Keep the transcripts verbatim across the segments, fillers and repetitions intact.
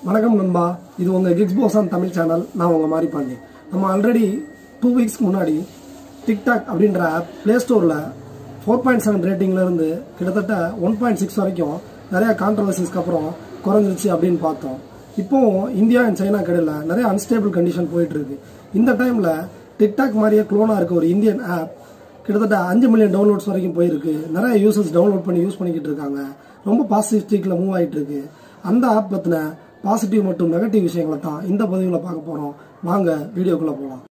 வணக்கம் நண்பா, இது உங்க கிக்ஸ்போசான் தமிழ் சேனல். நான் உங்க மாரி பாண்டி. நம்ம ஆல்ரெடி டூ வீக்ஸ்க்கு முன்னாடி டிக்டாக் அப்படின்ற ஆப் பிளே ஸ்டோரில் ஃபோர் பாயிண்ட் செவன் ரேட்டிங்ல இருந்து கிட்டத்தட்ட ஒன் பாயிண்ட் சிக்ஸ் வரைக்கும் நிறைய கான்ட்ரவர்சிஸ்க்கு அப்புறம் குறைஞ்சிருச்சு அப்படின்னு பார்த்தோம். இப்போவும் இந்தியா அண்ட் சைனா கடையில் நிறைய அன்ஸ்டேபிள் கண்டிஷன் போயிட்டு இருக்கு. இந்த டைம்ல டிக்டாக் மாதிரியே க்ளோனா இருக்க ஒரு இந்தியன் ஆப் கிட்டத்தட்ட அஞ்சு மில்லியன் டவுன்லோட்ஸ் வரைக்கும் போயிருக்கு. நிறைய யூசர்ஸ் டவுன்லோட் பண்ணி யூஸ் பண்ணிக்கிட்டு இருக்காங்க. ரொம்ப பாசிட்டிவ் ஸ்ட்ரீக்ல மூவ் ஆகிட்டு இருக்கு. அந்த ஆப் பத்தின பாசிட்டிவ் மற்றும் நெகட்டிவ் விஷயங்களை தான் இந்த பதிவில் பார்க்க போறோம். வாங்க வீடியோக்குள்ள போகலாம்.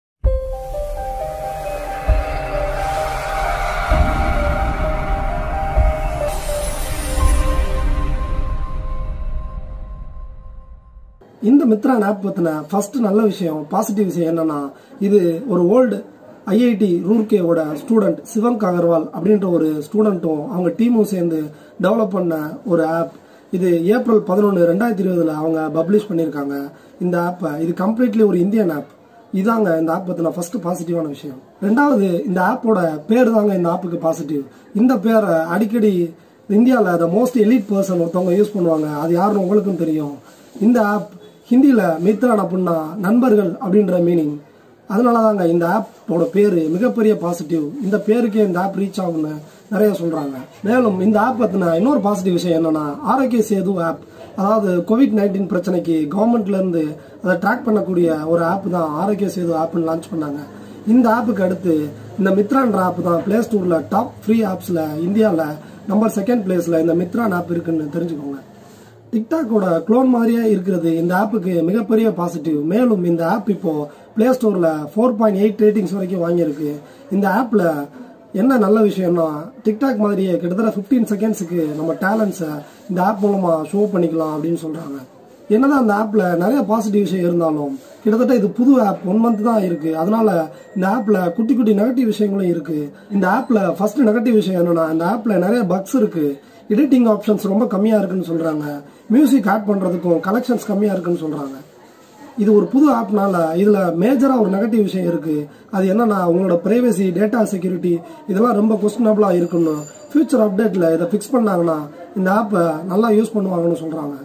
இந்த மித்ரான் ஆப் பத்தின ஃபர்ஸ்ட் நல்ல விஷயம், பாசிட்டிவ் விஷயம் என்னன்னா, இது ஒரு ஓல்டு ஐஐடி ரூர்கேவோட ஸ்டூடெண்ட் சிவங்க் அகர்வால் அப்படின்ற ஒரு ஸ்டூடெண்ட்டும் அவங்க டீமும் சேர்ந்து டெவலப் பண்ண ஒரு ஆப். இது ஏப்ரல் பதினொன்று ரெண்டாயிரத்தி இருபதுல அவங்க பப்ளிஷ் பண்ணியிருக்காங்க இந்த ஆப்பை. இது கம்ப்ளீட்லி ஒரு இந்தியன் ஆப். இதாங்க இந்த ஆப் பத்தின ஃபர்ஸ்ட் பாசிட்டிவான விஷயம். ரெண்டாவது, இந்த ஆப்போட பேர் தாங்க இந்த ஆப்புக்கு பாசிட்டிவ். இந்த பேரை அடிக்கடி இந்தியாவில் த மோஸ்ட் எலிட் பர்சன் ஒருத்தவங்க யூஸ் பண்ணுவாங்க. அது யாருன்னு உங்களுக்கும் தெரியும். இந்த ஆப் ஹிந்தியில மித்ரான் அப்படின்னா நண்பர்கள் அப்படின்ற மீனிங். அதனால தாங்க இந்த ஆப்போட பேரு மிகப்பெரிய பாசிட்டிவ். இந்த பேருக்கே இந்த ஆப் ரீச் ஆகும்னு நிறைய சொல்றாங்க. மேலும் இந்த ஆப் பத்தின இன்னொரு பாசிட்டிவ் விஷயம் என்னன்னா, ஆரோக்கிய சேது ஆப். அதாவது கோவிட் நைன்டீன் பிரச்சனைக்கு கவர்மெண்ட்ல இருந்து அதை ட்ராக் பண்ணக்கூடிய ஒரு ஆப் தான் ஆரோக்கிய சேது ஆப்னு லான்ச் பண்ணாங்க. இந்த ஆப்புக்கு அடுத்து இந்த மித்ரான்ற ஆப் தான் பிளே ஸ்டோர்ல டாப் ஃப்ரீ ஆப்ஸ்ல இந்தியாவில் நம்பர் செகண்ட் பிளேஸ்ல இந்த மித்ரான் ஆப் இருக்குன்னு தெரிஞ்சுக்கோங்க. டிக்டாக்கோட க்ளோன் மாதிரியே இருக்கிறது இந்த ஆப்புக்கு மிகப்பெரிய பாசிட்டிவ். மேலும் இந்த ஆப் இப்போ பிளே ஸ்டோர்ல ஃபோர் பாயிண்ட் எயிட் ரேட்டிங்ஸ் வரைக்கும் வாங்கியிருக்கு. இந்த ஆப்ல என்ன நல்ல விஷயம்னா, டிக்டாக் மாதிரியே கிட்டத்தட்ட பிப்டீன் செகண்ட்ஸுக்கு நம்ம டேலண்ட்ஸை இந்த ஆப் மூலமா ஷோ பண்ணிக்கலாம் அப்படின்னு சொல்றாங்க. என்னதான் அந்த ஆப்ல நிறைய பாசிட்டிவ் விஷயம் இருந்தாலும் கிட்டத்தட்ட இது புது ஆப், ஒன் மந்த் தான் இருக்கு. அதனால இந்த ஆப்ல குட்டி குட்டி நெகட்டிவ் விஷயங்களும் இருக்கு. இந்த ஆப்ல ஃபர்ஸ்ட் நெகட்டிவ் விஷயம் என்னன்னா, இந்த ஆப்ல நிறைய பக்ஸ் இருக்கு. எடிட்டிங் ஆப்ஷன்ஸ் ரொம்ப கம்மியா இருக்குன்னு சொல்றாங்க. மியூசிக் ஆட் பண்றதுக்கும் கலெக்ஷன்ஸ் கம்மியா இருக்குன்னு சொல்றாங்க. இது ஒரு புது ஆப்னால இதுல மேஜரா ஒரு நெகட்டிவ் விஷயம் இருக்கு. அது என்னன்னா, உங்களோட பிரைவசி, டேட்டா செக்யூரிட்டி இதெல்லாம் ரொம்ப கொஸ்டினபிளா இருக்குன்னு ஃபியூச்சர் அப்டேட்ல இதை பிக்ஸ் பண்ணாங்கன்னா இந்த ஆப்பை நல்லா யூஸ் பண்ணுவாங்கன்னு சொல்றாங்க.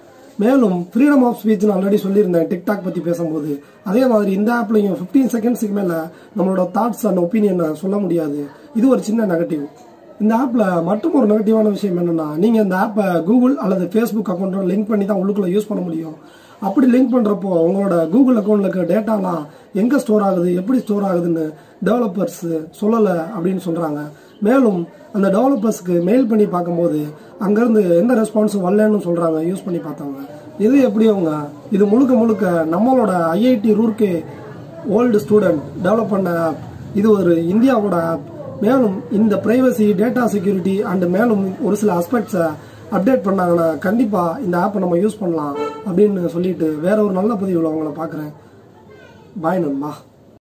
மேலும் ஃப்ரீடம் ஆஃப் ஸ்பீச் ஆல்ரெடி சொல்லியிருந்தேன் டிக்டாக் பத்தி பேசும்போது. அதே மாதிரி இந்த ஆப்லயும் பிப்டீன் செகண்ட்ஸுக்கு மேல நம்மளோட தாட்ஸ் அண்ட் ஒப்பீனியனை சொல்ல முடியாது. இது ஒரு சின்ன நெகட்டிவ். இந்த ஆப்ல மற்றும் ஒரு நெகட்டிவான விஷயம் என்னன்னா, நீங்க இந்த ஆப்பை கூகுள் அல்லது ஃபேஸ்புக் அக்கௌண்ட்டோட லிங்க் பண்ணி தான் உள்ளுக்குள்ள யூஸ் பண்ண முடியும். அப்படி லிங்க் பண்றப்போ உங்களோட கூகுள் அக்கௌண்ட்ல இருக்க டேட்டாலாம் எங்க ஸ்டோர் ஆகுது, எப்படி ஸ்டோர் ஆகுதுன்னு டெவலப்பர்ஸ் சொல்லல அப்படின்னு சொல்றாங்க. மேலும் அந்த டெவலப்பர்ஸ்க்கு மெயில் பண்ணி பார்க்கும்போது அங்கிருந்து எந்த ரெஸ்பான்ஸும் வரலன்னு சொல்றாங்க யூஸ் பண்ணி பார்த்தாங்க. இது எப்படி அவங்க இது முழுக்க முழுக்க நம்மளோட IIT Roorkee old student develop பண்ண ஆப். இது ஒரு இந்தியாவோட ஆப். மேலும் இந்த பிரைவசி, டேட்டா செக்யூரிட்டி அண்ட் மேலும் ஒரு சில அஸ்பெக்ட்ஸை அப்டேட் பண்ணாங்கன்னா கண்டிப்பா இந்த ஆப்பை நம்ம யூஸ் பண்ணலாம் அப்படின்னு சொல்லிட்டு வேற ஒரு நல்ல பதிவுல அவங்கள பாக்குறேன். பாய் நண்பா.